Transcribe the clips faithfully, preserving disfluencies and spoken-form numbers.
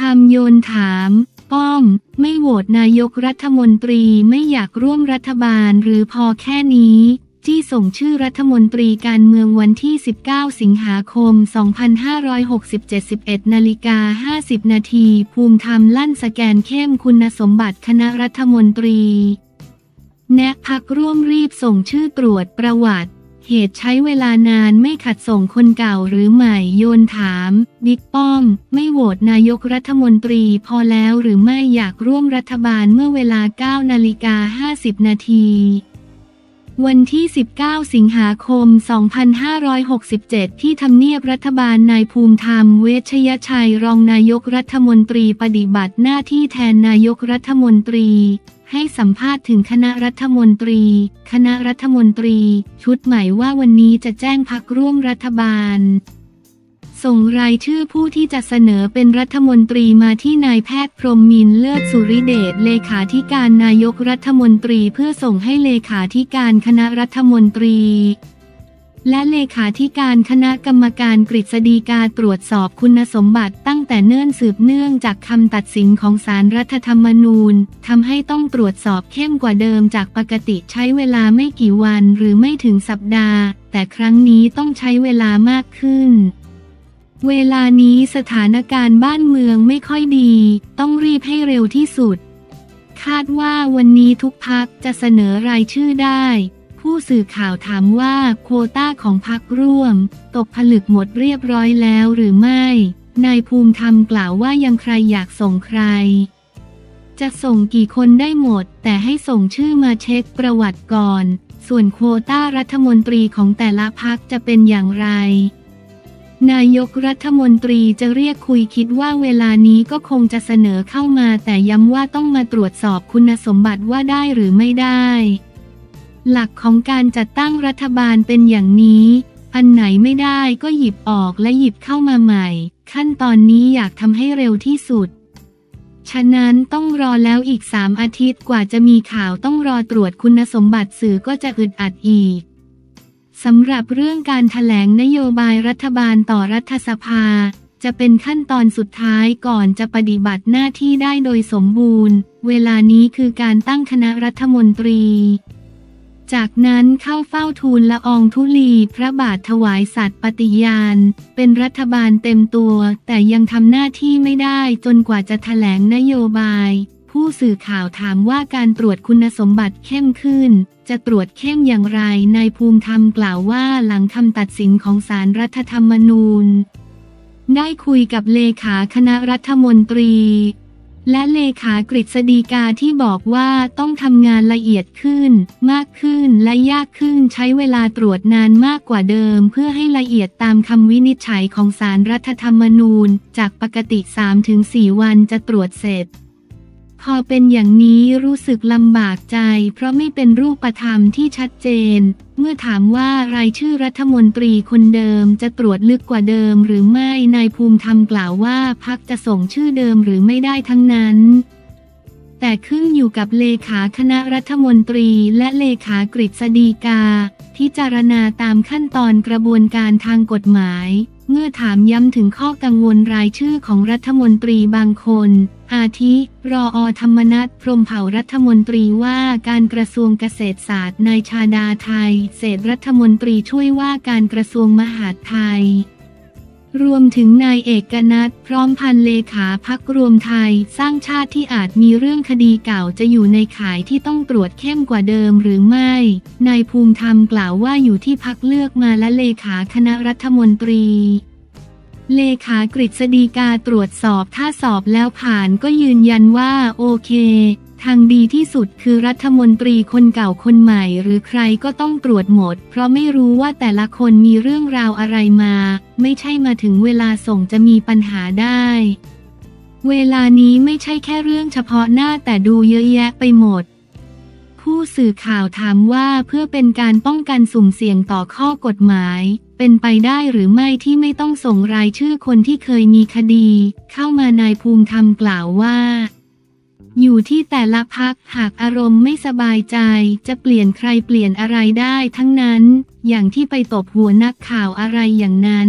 ธรรมโยนถามป้อมไม่โหวตนายกรัฐมนตรีไม่อยากร่วมรัฐบาลหรือพอแค่นี้จี้ส่งชื่อรัฐมนตรีการเมืองวันที่สิบเก้าสิงหาคมสองพันห้าร้อยหกสิบเจ็ด สิบเอ็ดนาฬิกาห้าสิบนาทีภูมิธรรมลั่นสแกนเข้มคุณสมบัติคณะรัฐมนตรีแนะพักร่วมรีบส่งชื่อตรวจประวัติเหตุใช้เวลานานไม่ขัดส่งคนเก่าหรือใหม่โยนถามบิ๊กป้อมไม่โหวตนายกรัฐมนตรีพอแล้วหรือไม่อยากร่วมรัฐบาลเมื่อเวลา เก้านาฬิกาห้าสิบนาทีวันที่สิบเก้าสิงหาคมสองพันห้าร้อยหกสิบเจ็ดที่ทำเนียบรัฐบาลนายภูมิธรรมเวชยชัยรองนายกรัฐมนตรีปฏิบัติหน้าที่แทนนายกรัฐมนตรีให้สัมภาษณ์ถึงคณะรัฐมนตรีคณะรัฐมนตรีชุดใหม่ว่าวันนี้จะแจ้งพรรคร่วมรัฐบาลส่งรายชื่อผู้ที่จะเสนอเป็นรัฐมนตรีมาที่นายแพทย์พรหมมินทร์เลิศสุริเดชเลขาธิการนายกรัฐมนตรีเพื่อส่งให้เลขาธิการคณะรัฐมนตรีและเลขาธิการคณะกรรมการกฤษฎีกาตรวจสอบคุณสมบัติตั้งแต่เนิ่นสืบเนื่องจากคำตัดสินของศาลรัฐธรรมนูญทำให้ต้องตรวจสอบเข้มกว่าเดิมจากปกติใช้เวลาไม่กี่วันหรือไม่ถึงสัปดาห์แต่ครั้งนี้ต้องใช้เวลามากขึ้นเวลานี้สถานการณ์บ้านเมืองไม่ค่อยดีต้องรีบให้เร็วที่สุดคาดว่าวันนี้ทุกพรรคจะเสนอรายชื่อได้ผู้สื่อข่าวถามว่าโควต้าของพรรคร่วมตกผลึกหมดเรียบร้อยแล้วหรือไม่นายภูมิธรรมกล่าวว่ายังใครอยากส่งใครจะส่งกี่คนได้หมดแต่ให้ส่งชื่อมาเช็คประวัติก่อนส่วนโควต้ารัฐมนตรีของแต่ละพรรคจะเป็นอย่างไรนายกรัฐมนตรีจะเรียกคุยคิดว่าเวลานี้ก็คงจะเสนอเข้ามาแต่ย้ำว่าต้องมาตรวจสอบคุณสมบัติว่าได้หรือไม่ได้หลักของการจัดตั้งรัฐบาลเป็นอย่างนี้อันไหนไม่ได้ก็หยิบออกและหยิบเข้ามาใหม่ขั้นตอนนี้อยากทำให้เร็วที่สุดฉะนั้นต้องรอแล้วอีกสามอาทิตย์กว่าจะมีข่าวต้องรอตรวจคุณสมบัติสื่อก็จะอึดอัดอีกสำหรับเรื่องการแถลงนโยบายรัฐบาลต่อรัฐสภาจะเป็นขั้นตอนสุดท้ายก่อนจะปฏิบัติหน้าที่ได้โดยสมบูรณ์เวลานี้คือการตั้งคณะรัฐมนตรีจากนั้นเข้าเฝ้าทูลละอองธุลีพระบาทถวายสัตย์ปฏิญาณเป็นรัฐบาลเต็มตัวแต่ยังทำหน้าที่ไม่ได้จนกว่าจะแถลงนโยบายผู้สื่อข่าวถามว่าการตรวจคุณสมบัติเข้มขึ้นจะตรวจเข้มอย่างไรนายภูมิธรรมกล่าวว่าหลังคำตัดสินของศาลรัฐธรรมนูญได้คุยกับเลขาคณะรัฐมนตรีและเลขากฤษฎีกาที่บอกว่าต้องทำงานละเอียดขึ้นมากขึ้นและยากขึ้นใช้เวลาตรวจนานมากกว่าเดิมเพื่อให้ละเอียดตามคำวินิจฉัยของศาลรัฐธรรมนูญจากปกติ สามถึงสี่ วันจะตรวจเสร็จพอเป็นอย่างนี้รู้สึกลำบากใจเพราะไม่เป็นรูปธรรมที่ชัดเจนเมื่อถามว่ารายชื่อรัฐมนตรีคนเดิมจะตรวจลึกกว่าเดิมหรือไม่นายภูมิธรรมกล่าวว่าพรรคจะส่งชื่อเดิมหรือไม่ได้ทั้งนั้นแต่ขึ้นอยู่กับเลขาคณะรัฐมนตรีและเลขากฤษฎีกาพิจารณาตามขั้นตอนกระบวนการทางกฎหมายเมื่อถามย้ำถึงข้อกังวลรายชื่อของรัฐมนตรีบางคนอาทิรอ.ธรรมนัส พรหมเผ่ารัฐมนตรีว่าการกระทรวงเกษตรศาสตร์นายชาดาไทยเศรษฐรัฐมนตรีช่วยว่าการกระทรวงมหาดไทยรวมถึงนายเอกนัทพร้อมพันเลขาพรรครวมไทยสร้างชาติที่อาจมีเรื่องคดีเก่าจะอยู่ในข่ายที่ต้องตรวจเข้มกว่าเดิมหรือไม่นายภูมิธรรมกล่าวว่าอยู่ที่พรรคเลือกมาและเลขาคณะรัฐมนตรีเลขากฤษฎีกาตรวจสอบถ้าสอบแล้วผ่านก็ยืนยันว่าโอเคทางดีที่สุดคือรัฐมนตรีคนเก่าคนใหม่หรือใครก็ต้องตรวจหมดเพราะไม่รู้ว่าแต่ละคนมีเรื่องราวอะไรมาไม่ใช่มาถึงเวลาส่งจะมีปัญหาได้เวลานี้ไม่ใช่แค่เรื่องเฉพาะหน้าแต่ดูเยอะแยะไปหมดผู้สื่อข่าวถามว่าเพื่อเป็นการป้องกันสุ่มเสี่ยงต่อข้อกฎหมายเป็นไปได้หรือไม่ที่ไม่ต้องส่งรายชื่อคนที่เคยมีคดีเข้ามานายภูมิธรรมกล่าวว่าอยู่ที่แต่ละพรรคหากอารมณ์ไม่สบายใจจะเปลี่ยนใครเปลี่ยนอะไรได้ทั้งนั้นอย่างที่ไปตบหัวนักข่าวอะไรอย่างนั้น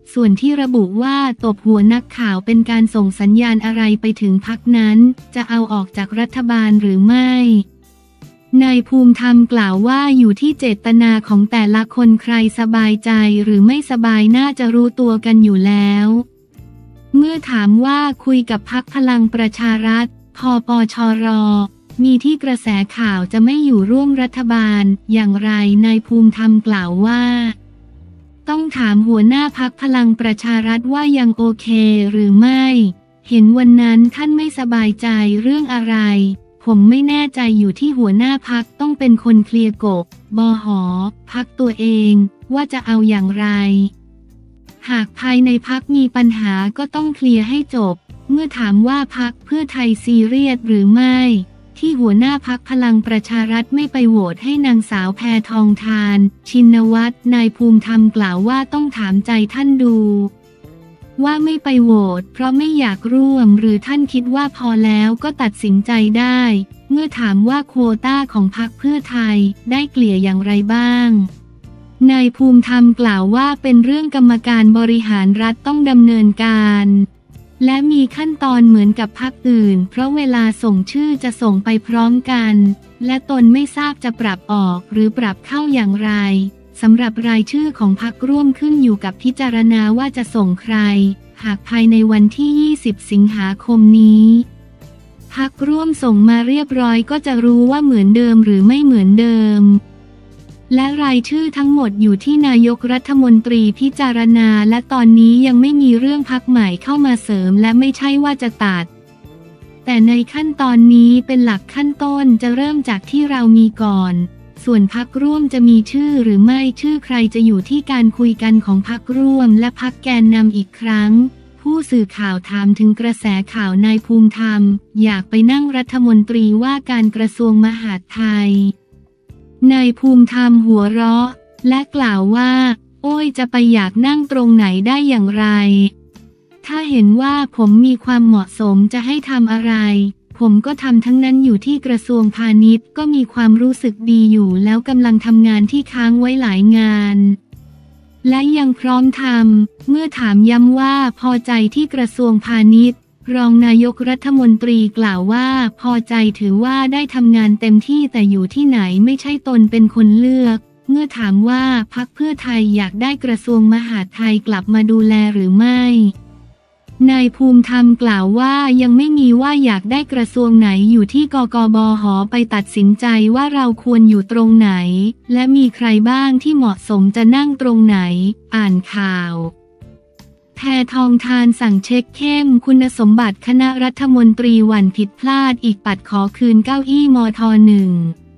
ส่วนที่ระบุว่าตบหัวนักข่าวเป็นการส่งสัญญาณอะไรไปถึงพรรคนั้นจะเอาออกจากรัฐบาลหรือไม่นายภูมิธรรมกล่าวว่าอยู่ที่เจตนาของแต่ละคนใครสบายใจหรือไม่สบายน่าจะรู้ตัวกันอยู่แล้วเมื่อถามว่าคุยกับพรรคพลังประชารัฐพปชรมีที่กระแสข่าวจะไม่อยู่ร่วมรัฐบาลอย่างไรนายภูมิธรรมกล่าวว่าต้องถามหัวหน้าพรรคพลังประชารัฐว่ายังโอเคหรือไม่เห็นวันนั้นท่านไม่สบายใจเรื่องอะไรผมไม่แน่ใจอยู่ที่หัวหน้าพรรคต้องเป็นคนเคลียร์กบบหพรรคตัวเองว่าจะเอาอย่างไรหากภายในพรรคมีปัญหาก็ต้องเคลียร์ให้จบเมื่อถามว่าพรรคเพื่อไทยซีเรียสหรือไม่ที่หัวหน้าพรรคพลังประชารัฐไม่ไปโหวตให้นางสาวแพทองธารชินวัตรนายภูมิธรรมกล่าวว่าต้องถามใจท่านดูว่าไม่ไปโหวตเพราะไม่อยากร่วมหรือท่านคิดว่าพอแล้วก็ตัดสินใจได้เมื่อถามว่าโควต้าของพรรคเพื่อไทยได้เกลี่ยอย่างไรบ้างนายภูมิธรรมกล่าวว่าเป็นเรื่องกรรมการบริหารรัฐต้องดำเนินการและมีขั้นตอนเหมือนกับพรรคอื่นเพราะเวลาส่งชื่อจะส่งไปพร้อมกันและตนไม่ทราบจะปรับออกหรือปรับเข้าอย่างไรสำหรับรายชื่อของพรรคร่วมขึ้นอยู่กับพิจารณาว่าจะส่งใครหากภายในวันที่ยี่สิบสิงหาคมนี้พรรคร่วมส่งมาเรียบร้อยก็จะรู้ว่าเหมือนเดิมหรือไม่เหมือนเดิมและรายชื่อทั้งหมดอยู่ที่นายกรัฐมนตรีพิจารณาและตอนนี้ยังไม่มีเรื่องพรรคใหม่เข้ามาเสริมและไม่ใช่ว่าจะตัดแต่ในขั้นตอนนี้เป็นหลักขั้นต้นจะเริ่มจากที่เรามีก่อนส่วนพรรคร่วมจะมีชื่อหรือไม่ชื่อใครจะอยู่ที่การคุยกันของพรรคร่วมและพรรคแกนนำอีกครั้งผู้สื่อข่าวถามถึงกระแสข่าวนายภูมิธรรมอยากไปนั่งรัฐมนตรีว่าการกระทรวงมหาดไทยนายภูมิธรรมหัวเราะและกล่าวว่าโอ้ยจะไปอยากนั่งตรงไหนได้อย่างไรถ้าเห็นว่าผมมีความเหมาะสมจะให้ทำอะไรผมก็ทำทั้งนั้นอยู่ที่กระทรวงพาณิชย์ก็มีความรู้สึกดีอยู่แล้วกำลังทำงานที่ค้างไว้หลายงานและยังพร้อมทำเมื่อถามย้ำว่าพอใจที่กระทรวงพาณิชย์รองนายกรัฐมนตรีกล่าวว่าพอใจถือว่าได้ทำงานเต็มที่แต่อยู่ที่ไหนไม่ใช่ตนเป็นคนเลือกเมื่อถามว่าพรรคเพื่อไทยอยากได้กระทรวงมหาดไทยกลับมาดูแลหรือไม่นายภูมิธรรมกล่าวว่ายังไม่มีว่าอยากได้กระทรวงไหนอยู่ที่กกบหไปตัดสินใจว่าเราควรอยู่ตรงไหนและมีใครบ้างที่เหมาะสมจะนั่งตรงไหนอ่านข่าวแพทองธารสั่งเช็คเข้มคุณสมบัติคณะรัฐมนตรีหวั่นผิดพลาดอีกปัดขอคืนเก้าอี้มทหนึ่ง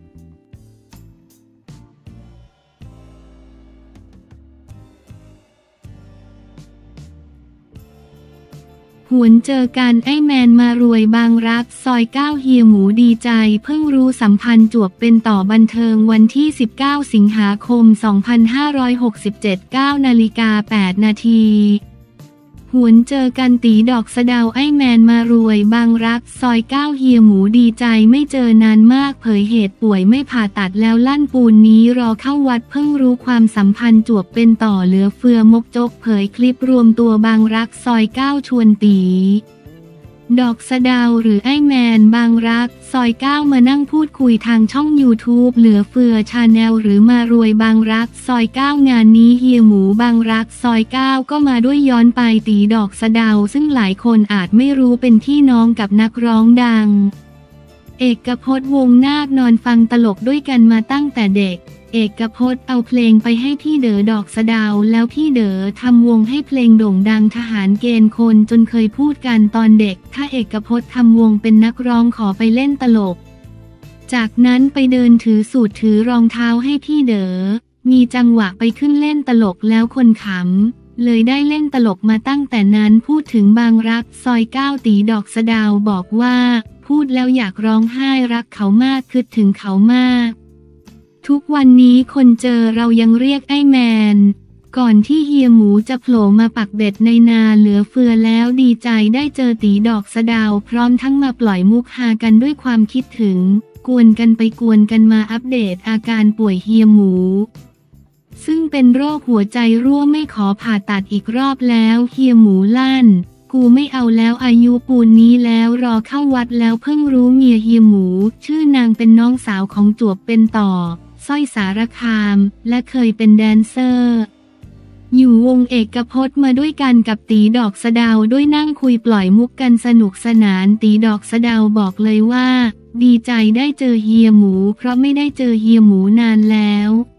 หวนเจอกันไอ้แมนมารวยบางรักซอยเก้าเฮียหมูดีใจเพิ่งรู้สัมพันธ์จวบเป็นต่อบันเทิงวันที่สิบเก้าสิงหาคมสองพันห้าร้อยหกสิบเจ็ด เก้านาฬิกาแปดนาทีหวนเจอกันตีดอกสะเดาไอ้แมนมารวยบางรักซอยเก้าเฮียหมูดีใจไม่เจอนานมากเผยเหตุป่วยไม่ผ่าตัดแล้วลั่นปูนนี้รอเข้าวัดเพิ่งรู้ความสัมพันธ์จวบเป็นต่อเหลือเฟือมกจกเผยคลิปรวมตัวบางรักซอยเก้าชวนตีดอกสะเดาหรือไอ้แมนบางรักซอยเก้ามานั่งพูดคุยทางช่อง ยูทูบ เหลือเฟือชาแนลหรือมารวยบางรักซอยเก้างานนี้เฮียหมูบางรักซอยเก้าก็มาด้วยย้อนไปตีดอกสะเดาซึ่งหลายคนอาจไม่รู้เป็นพี่น้องกับนักร้องดังเอกพจน์วงนาคนอนฟังตลกด้วยกันมาตั้งแต่เด็กเอกพจน์เอาเพลงไปให้พี่เด๋อดอกสะเดาแล้วพี่เด๋อทำวงให้เพลงโด่งดังทหารเกณฑ์คนจนเคยพูดกันตอนเด็กถ้าเอกพจน์ทำวงเป็นนักร้องขอไปเล่นตลกจากนั้นไปเดินถือสูตรถือรองเท้าให้พี่เด๋อมีจังหวะไปขึ้นเล่นตลกแล้วคนขำเลยได้เล่นตลกมาตั้งแต่นั้นพูดถึงบางรักซอยเก้าตีดอกสะเดาบอกว่าพูดแล้วอยากร้องไห้รักเขามากคิดถึงเขามากทุกวันนี้คนเจอเรายังเรียกไอ้แมนก่อนที่เฮียหมูจะโผล่มาปักเบ็ดในนาเหลือเฟือแล้วดีใจได้เจอตีดอกสะเดาพร้อมทั้งมาปล่อยมุกฮากันด้วยความคิดถึงกวนกันไปกวนกันมาอัปเดตอาการป่วยเฮียหมูซึ่งเป็นโรคหัวใจรั่วไม่ขอผ่าตัดอีกรอบแล้วเฮียหมูลั่นกูไม่เอาแล้วอายุปูนนี้แล้วรอเข้าวัดแล้วเพิ่งรู้เมียเฮียหมูชื่อนางเป็นน้องสาวของจวบเป็นต่อสร้อยสารคามและเคยเป็นแดนเซอร์อยู่วงเอกพจน์มาด้วยกันกับตีดอกสะเดาด้วยนั่งคุยปล่อยมุกกันสนุกสนานตีดอกสะเดาบอกเลยว่าดีใจได้เจอเฮียหมูเพราะไม่ได้เจอเฮียหมูนานแล้ว